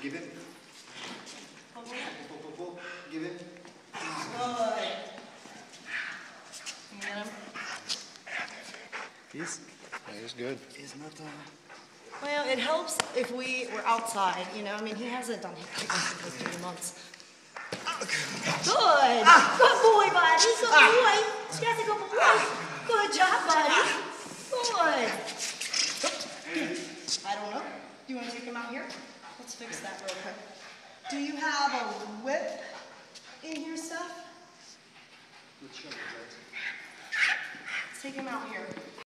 Give it. Pull. Give it. Good. Can you get him? He's good. He's not Well, it helps if we were outside, you know. I mean, he hasn't done kickbokes in 15 months. Good. Good boy, buddy. Good boy. That's a good boy. Good job, buddy. Good. I don't know. Do you want to take him out here? Let's fix that real quick. Do you have a whip in here, Steph? Let's take him out here.